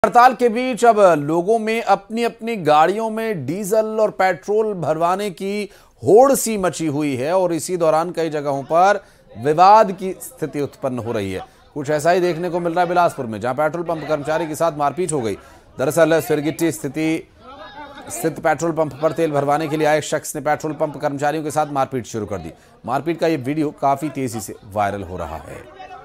हड़ताल के बीच अब लोगों में अपनी अपनी गाड़ियों में डीजल और पेट्रोल भरवाने की होड़ सी मची हुई है और इसी दौरान कई जगहों पर विवाद की स्थिति उत्पन्न हो रही है। कुछ ऐसा ही देखने को मिल रहा है बिलासपुर में, जहां पेट्रोल पंप कर्मचारी के साथ मारपीट हो गई। दरअसल सिरगिट्टी स्थित पेट्रोल पंप पर तेल भरवाने के लिए आए शख्स ने पेट्रोल पंप कर्मचारियों के साथ मारपीट शुरू कर दी। मारपीट का ये वीडियो काफी तेजी से वायरल हो रहा है।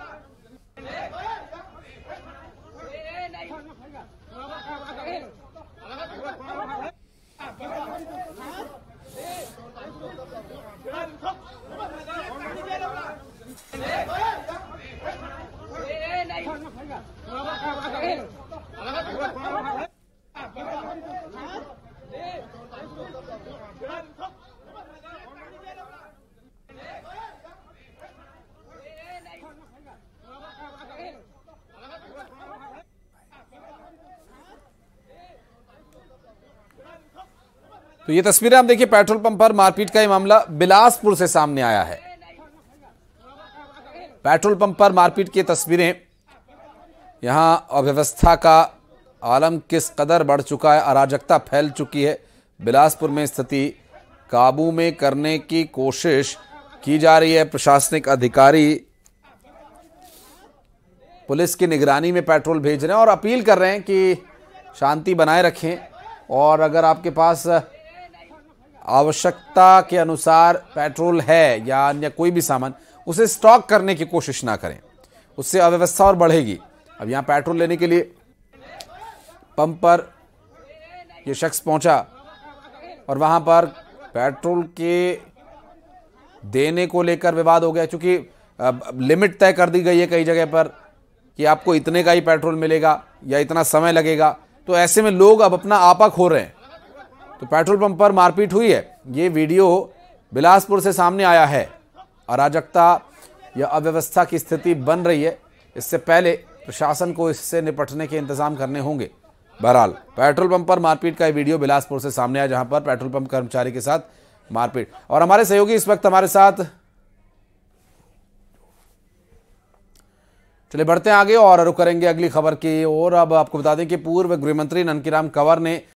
तो ये तस्वीरें आप देखिए, पेट्रोल पंप पर मारपीट का ये मामला बिलासपुर से सामने आया है। पेट्रोल पंप पर मारपीट की तस्वीरें, यहां अव्यवस्था का आलम किस कदर बढ़ चुका है, अराजकता फैल चुकी है। बिलासपुर में स्थिति काबू में करने की कोशिश की जा रही है। प्रशासनिक अधिकारी पुलिस की निगरानी में पेट्रोल भेज रहे हैं और अपील कर रहे हैं कि शांति बनाए रखें और अगर आपके पास आवश्यकता के अनुसार पेट्रोल है या अन्य कोई भी सामान, उसे स्टॉक करने की कोशिश ना करें, उससे अव्यवस्था और बढ़ेगी। अब यहां पेट्रोल लेने के लिए पंप पर यह शख्स पहुंचा और वहां पर पेट्रोल के देने को लेकर विवाद हो गया, क्योंकि लिमिट तय कर दी गई है कई जगह पर कि आपको इतने का ही पेट्रोल मिलेगा या इतना समय लगेगा। तो ऐसे में लोग अब अपना आपा खो रहे हैं। तो पेट्रोल पंप पर मारपीट हुई है। ये वीडियो बिलासपुर से सामने आया है। अराजकता या अव्यवस्था की स्थिति बन रही है। इससे पहले प्रशासन को इससे निपटने के इंतजाम करने होंगे। बहरहाल पेट्रोल पंप पर मारपीट का वीडियो बिलासपुर से सामने आया, जहां पर पेट्रोल पंप कर्मचारी के साथ मारपीट। और हमारे सहयोगी इस वक्त हमारे साथ, चलिए बढ़ते हैं आगे और रुक करेंगे अगली खबर की ओर। अब आपको बता दें कि पूर्व गृह मंत्री ननकीराम कंवर ने